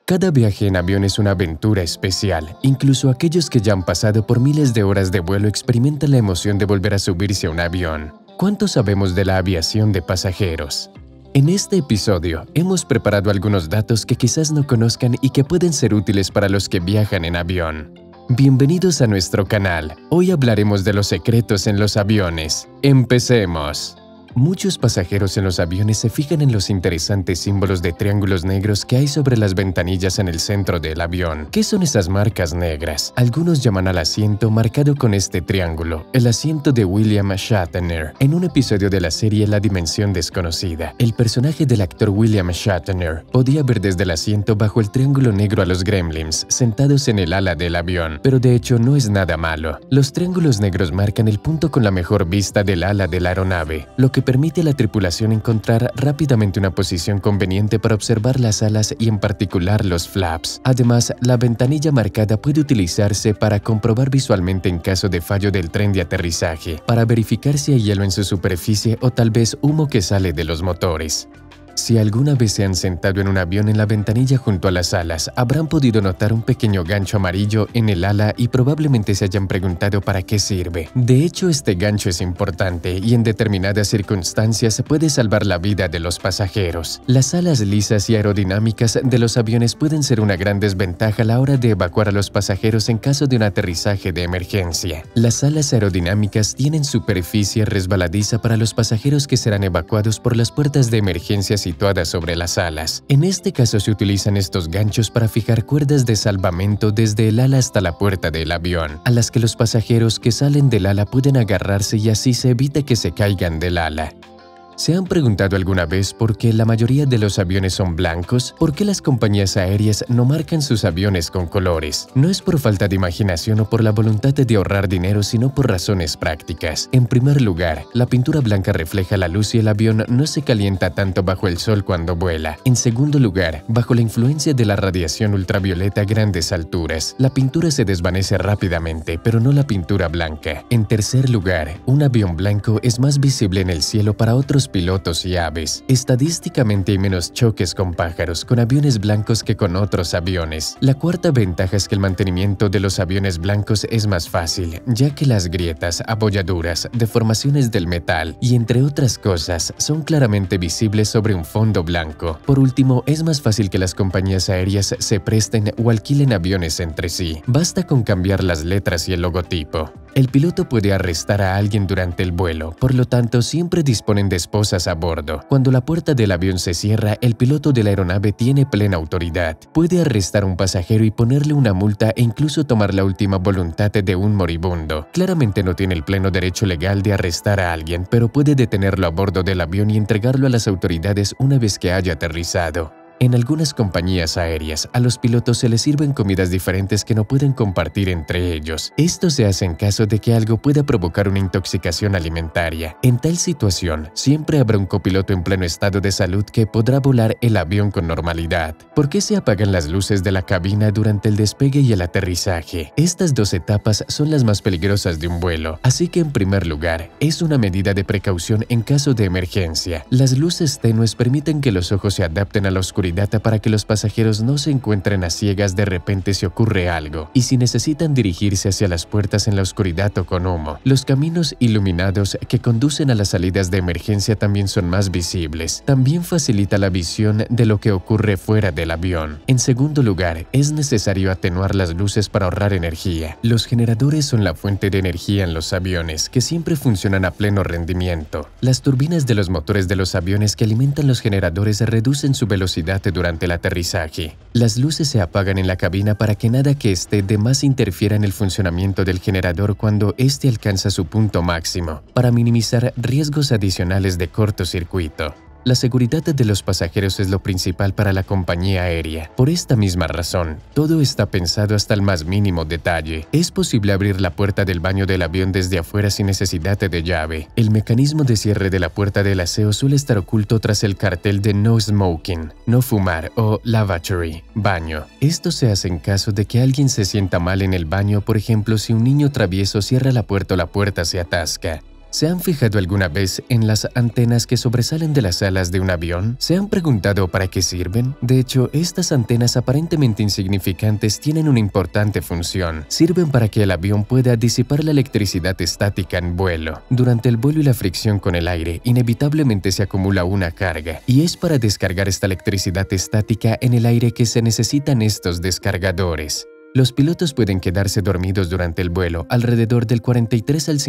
Cada viaje en avión es una aventura especial. Incluso aquellos que ya han pasado por miles de horas de vuelo experimentan la emoción de volver a subirse a un avión. ¿Cuánto sabemos de la aviación de pasajeros? En este episodio hemos preparado algunos datos que quizás no conozcan y que pueden ser útiles para los que viajan en avión. Bienvenidos a nuestro canal. Hoy hablaremos de los secretos en los aviones. ¡Empecemos! Muchos pasajeros en los aviones se fijan en los interesantes símbolos de triángulos negros que hay sobre las ventanillas en el centro del avión. ¿Qué son esas marcas negras? Algunos llaman al asiento marcado con este triángulo, el asiento de William Shatner. En un episodio de la serie La Dimensión Desconocida, el personaje del actor William Shatner podía ver desde el asiento bajo el triángulo negro a los gremlins sentados en el ala del avión, pero de hecho no es nada malo. Los triángulos negros marcan el punto con la mejor vista del ala de la aeronave, lo que permite a la tripulación encontrar rápidamente una posición conveniente para observar las alas y en particular los flaps. Además, la ventanilla marcada puede utilizarse para comprobar visualmente en caso de fallo del tren de aterrizaje, para verificar si hay hielo en su superficie o tal vez humo que sale de los motores. Si alguna vez se han sentado en un avión en la ventanilla junto a las alas, habrán podido notar un pequeño gancho amarillo en el ala y probablemente se hayan preguntado para qué sirve. De hecho, este gancho es importante y en determinadas circunstancias puede salvar la vida de los pasajeros. Las alas lisas y aerodinámicas de los aviones pueden ser una gran desventaja a la hora de evacuar a los pasajeros en caso de un aterrizaje de emergencia. Las alas aerodinámicas tienen superficie resbaladiza para los pasajeros que serán evacuados por las puertas de emergencia situadas sobre las alas. En este caso se utilizan estos ganchos para fijar cuerdas de salvamento desde el ala hasta la puerta del avión, a las que los pasajeros que salen del ala pueden agarrarse y así se evita que se caigan del ala. ¿Se han preguntado alguna vez por qué la mayoría de los aviones son blancos? ¿Por qué las compañías aéreas no marcan sus aviones con colores? No es por falta de imaginación o por la voluntad de ahorrar dinero, sino por razones prácticas. En primer lugar, la pintura blanca refleja la luz y el avión no se calienta tanto bajo el sol cuando vuela. En segundo lugar, bajo la influencia de la radiación ultravioleta a grandes alturas, la pintura se desvanece rápidamente, pero no la pintura blanca. En tercer lugar, un avión blanco es más visible en el cielo para otros pilotos y aves. Estadísticamente hay menos choques con pájaros con aviones blancos que con otros aviones. La cuarta ventaja es que el mantenimiento de los aviones blancos es más fácil, ya que las grietas, abolladuras, deformaciones del metal y entre otras cosas son claramente visibles sobre un fondo blanco. Por último, es más fácil que las compañías aéreas se presten o alquilen aviones entre sí. Basta con cambiar las letras y el logotipo. El piloto puede arrestar a alguien durante el vuelo, por lo tanto siempre disponen de esposas a bordo. Cuando la puerta del avión se cierra, el piloto de la aeronave tiene plena autoridad. Puede arrestar a un pasajero y ponerle una multa e incluso tomar la última voluntad de un moribundo. Claramente no tiene el pleno derecho legal de arrestar a alguien, pero puede detenerlo a bordo del avión y entregarlo a las autoridades una vez que haya aterrizado. En algunas compañías aéreas, a los pilotos se les sirven comidas diferentes que no pueden compartir entre ellos. Esto se hace en caso de que algo pueda provocar una intoxicación alimentaria. En tal situación, siempre habrá un copiloto en pleno estado de salud que podrá volar el avión con normalidad. ¿Por qué se apagan las luces de la cabina durante el despegue y el aterrizaje? Estas dos etapas son las más peligrosas de un vuelo, así que en primer lugar, es una medida de precaución en caso de emergencia. Las luces tenues permiten que los ojos se adapten a la oscuridad para que los pasajeros no se encuentren a ciegas de repente si ocurre algo, y si necesitan dirigirse hacia las puertas en la oscuridad o con humo. Los caminos iluminados que conducen a las salidas de emergencia también son más visibles. También facilita la visión de lo que ocurre fuera del avión. En segundo lugar, es necesario atenuar las luces para ahorrar energía. Los generadores son la fuente de energía en los aviones, que siempre funcionan a pleno rendimiento. Las turbinas de los motores de los aviones que alimentan los generadores reducen su velocidad durante el aterrizaje. Las luces se apagan en la cabina para que nada que esté de más interfiera en el funcionamiento del generador cuando éste alcanza su punto máximo, para minimizar riesgos adicionales de cortocircuito. La seguridad de los pasajeros es lo principal para la compañía aérea. Por esta misma razón, todo está pensado hasta el más mínimo detalle. Es posible abrir la puerta del baño del avión desde afuera sin necesidad de llave. El mecanismo de cierre de la puerta del aseo suele estar oculto tras el cartel de No Smoking, no fumar o lavatory, baño. Esto se hace en caso de que alguien se sienta mal en el baño, por ejemplo, si un niño travieso cierra la puerta o la puerta se atasca. ¿Se han fijado alguna vez en las antenas que sobresalen de las alas de un avión? ¿Se han preguntado para qué sirven? De hecho, estas antenas aparentemente insignificantes tienen una importante función. Sirven para que el avión pueda disipar la electricidad estática en vuelo. Durante el vuelo y la fricción con el aire, inevitablemente se acumula una carga, y es para descargar esta electricidad estática en el aire que se necesitan estos descargadores. Los pilotos pueden quedarse dormidos durante el vuelo. Alrededor del 43 al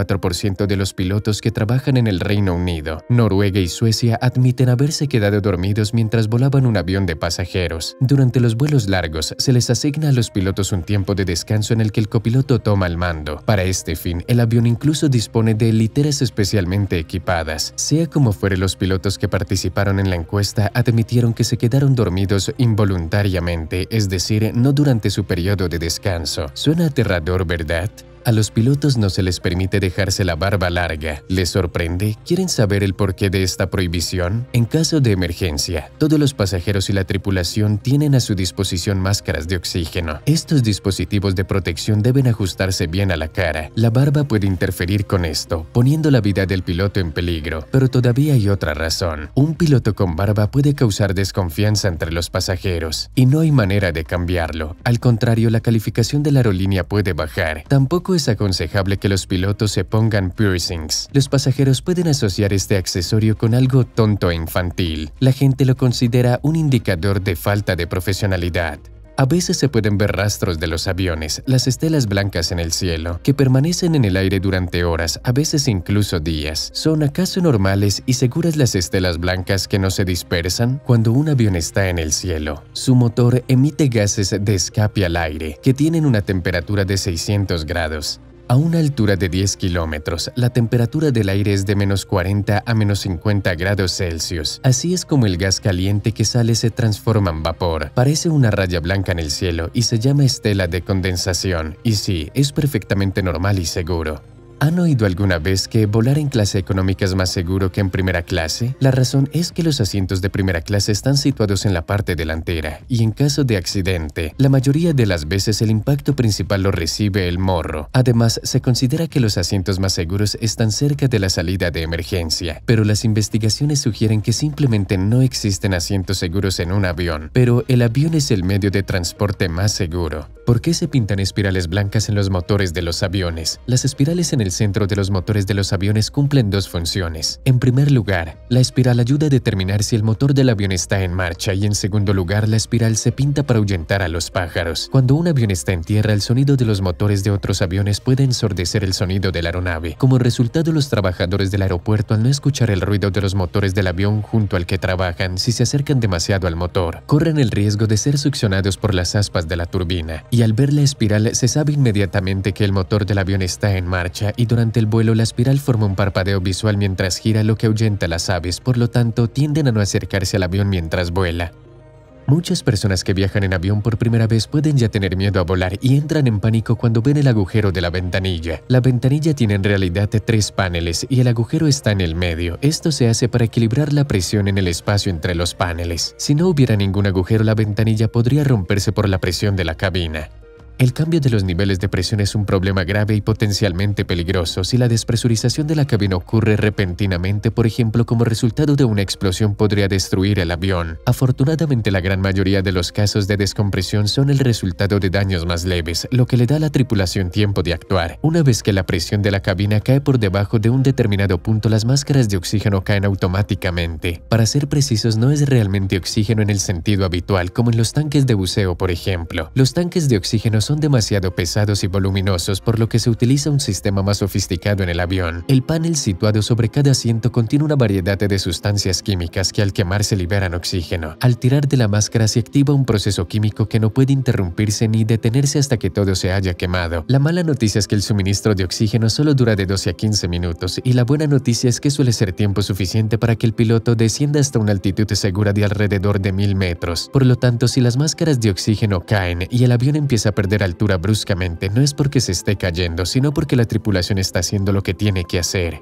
54% de los pilotos que trabajan en el Reino Unido, Noruega y Suecia admiten haberse quedado dormidos mientras volaban un avión de pasajeros. Durante los vuelos largos, se les asigna a los pilotos un tiempo de descanso en el que el copiloto toma el mando. Para este fin, el avión incluso dispone de literas especialmente equipadas. Sea como fuere, los pilotos que participaron en la encuesta admitieron que se quedaron dormidos involuntariamente, es decir, no durante su periodo de descanso. Suena aterrador, ¿verdad? A los pilotos no se les permite dejarse la barba larga. ¿Les sorprende? ¿Quieren saber el porqué de esta prohibición? En caso de emergencia, todos los pasajeros y la tripulación tienen a su disposición máscaras de oxígeno. Estos dispositivos de protección deben ajustarse bien a la cara. La barba puede interferir con esto, poniendo la vida del piloto en peligro. Pero todavía hay otra razón. Un piloto con barba puede causar desconfianza entre los pasajeros, y no hay manera de cambiarlo. Al contrario, la calificación de la aerolínea puede bajar. Tampoco es aconsejable que los pilotos se pongan piercings. Los pasajeros pueden asociar este accesorio con algo tonto e infantil. La gente lo considera un indicador de falta de profesionalidad. A veces se pueden ver rastros de los aviones, las estelas blancas en el cielo, que permanecen en el aire durante horas, a veces incluso días. ¿Son acaso normales y seguras las estelas blancas que no se dispersan? Cuando un avión está en el cielo, su motor emite gases de escape al aire, que tienen una temperatura de 600 grados. A una altura de 10 kilómetros, la temperatura del aire es de -40 a -50 grados Celsius. Así es como el gas caliente que sale se transforma en vapor. Parece una raya blanca en el cielo y se llama estela de condensación. Y sí, es perfectamente normal y seguro. ¿Han oído alguna vez que volar en clase económica es más seguro que en primera clase? La razón es que los asientos de primera clase están situados en la parte delantera y en caso de accidente, la mayoría de las veces el impacto principal lo recibe el morro. Además, se considera que los asientos más seguros están cerca de la salida de emergencia, pero las investigaciones sugieren que simplemente no existen asientos seguros en un avión, pero el avión es el medio de transporte más seguro. ¿Por qué se pintan espirales blancas en los motores de los aviones? Las espirales en el centro de los motores de los aviones cumplen dos funciones. En primer lugar, la espiral ayuda a determinar si el motor del avión está en marcha y en segundo lugar, la espiral se pinta para ahuyentar a los pájaros. Cuando un avión está en tierra, el sonido de los motores de otros aviones puede ensordecer el sonido de la aeronave. Como resultado, los trabajadores del aeropuerto, al no escuchar el ruido de los motores del avión junto al que trabajan, si se acercan demasiado al motor, corren el riesgo de ser succionados por las aspas de la turbina. Y al ver la espiral, se sabe inmediatamente que el motor del avión está en marcha y durante el vuelo la espiral forma un parpadeo visual mientras gira, lo que ahuyenta a las aves, por lo tanto tienden a no acercarse al avión mientras vuela. Muchas personas que viajan en avión por primera vez pueden ya tener miedo a volar y entran en pánico cuando ven el agujero de la ventanilla. La ventanilla tiene en realidad 3 paneles y el agujero está en el medio. Esto se hace para equilibrar la presión en el espacio entre los paneles. Si no hubiera ningún agujero, la ventanilla podría romperse por la presión de la cabina. El cambio de los niveles de presión es un problema grave y potencialmente peligroso. Si la despresurización de la cabina ocurre repentinamente, por ejemplo, como resultado de una explosión, podría destruir el avión. Afortunadamente, la gran mayoría de los casos de descompresión son el resultado de daños más leves, lo que le da a la tripulación tiempo de actuar. Una vez que la presión de la cabina cae por debajo de un determinado punto, las máscaras de oxígeno caen automáticamente. Para ser precisos, no es realmente oxígeno en el sentido habitual, como en los tanques de buceo, por ejemplo. Los tanques de oxígeno son demasiado pesados y voluminosos, por lo que se utiliza un sistema más sofisticado en el avión. El panel situado sobre cada asiento contiene una variedad de sustancias químicas que al quemarse liberan oxígeno. Al tirar de la máscara se activa un proceso químico que no puede interrumpirse ni detenerse hasta que todo se haya quemado. La mala noticia es que el suministro de oxígeno solo dura de 12 a 15 minutos y la buena noticia es que suele ser tiempo suficiente para que el piloto descienda hasta una altitud segura de alrededor de 1000 metros. Por lo tanto, si las máscaras de oxígeno caen y el avión empieza a perder altura bruscamente, no es porque se esté cayendo, sino porque la tripulación está haciendo lo que tiene que hacer.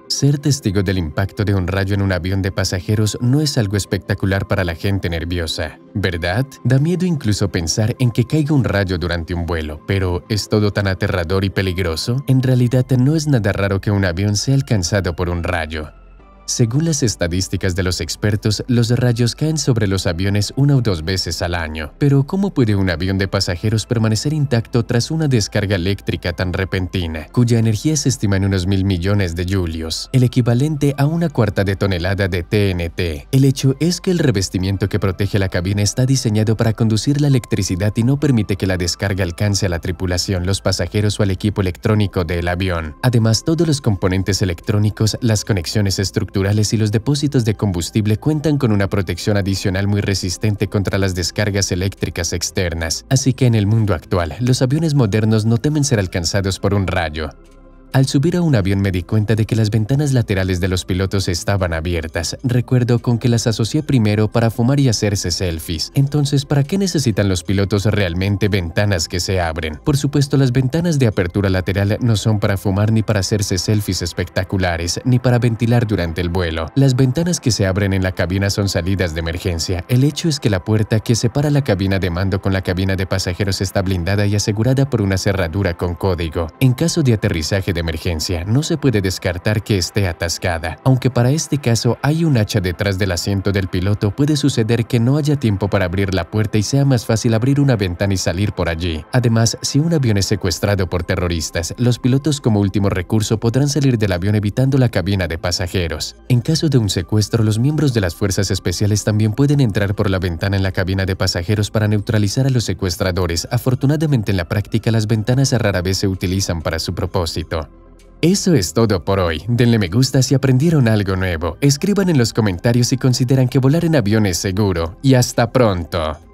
Ser testigo del impacto de un rayo en un avión de pasajeros no es algo espectacular para la gente nerviosa, ¿verdad? Da miedo incluso pensar en que caiga un rayo durante un vuelo, pero ¿es todo tan aterrador y peligroso? En realidad no es nada raro que un avión sea alcanzado por un rayo. Según las estadísticas de los expertos, los rayos caen sobre los aviones 1 o 2 veces al año. Pero ¿cómo puede un avión de pasajeros permanecer intacto tras una descarga eléctrica tan repentina, cuya energía se estima en unos 1.000 millones de julios, el equivalente a 1/4 de tonelada de TNT? El hecho es que el revestimiento que protege la cabina está diseñado para conducir la electricidad y no permite que la descarga alcance a la tripulación, los pasajeros o al equipo electrónico del avión. Además, todos los componentes electrónicos, las conexiones estructurales y los depósitos de combustible cuentan con una protección adicional muy resistente contra las descargas eléctricas externas. Así que en el mundo actual, los aviones modernos no temen ser alcanzados por un rayo. Al subir a un avión me di cuenta de que las ventanas laterales de los pilotos estaban abiertas. Recuerdo con que las asocié primero para fumar y hacerse selfies. Entonces, ¿para qué necesitan los pilotos realmente ventanas que se abren? Por supuesto, las ventanas de apertura lateral no son para fumar ni para hacerse selfies espectaculares, ni para ventilar durante el vuelo. Las ventanas que se abren en la cabina son salidas de emergencia. El hecho es que la puerta que separa la cabina de mando con la cabina de pasajeros está blindada y asegurada por una cerradura con código. En caso de aterrizaje de emergencia, no se puede descartar que esté atascada. Aunque para este caso hay un hacha detrás del asiento del piloto, puede suceder que no haya tiempo para abrir la puerta y sea más fácil abrir una ventana y salir por allí. Además, si un avión es secuestrado por terroristas, los pilotos como último recurso podrán salir del avión evitando la cabina de pasajeros. En caso de un secuestro, los miembros de las fuerzas especiales también pueden entrar por la ventana en la cabina de pasajeros para neutralizar a los secuestradores. Afortunadamente, en la práctica, las ventanas rara vez se utilizan para su propósito. Eso es todo por hoy. Denle me gusta si aprendieron algo nuevo. Escriban en los comentarios si consideran que volar en avión es seguro. Y hasta pronto.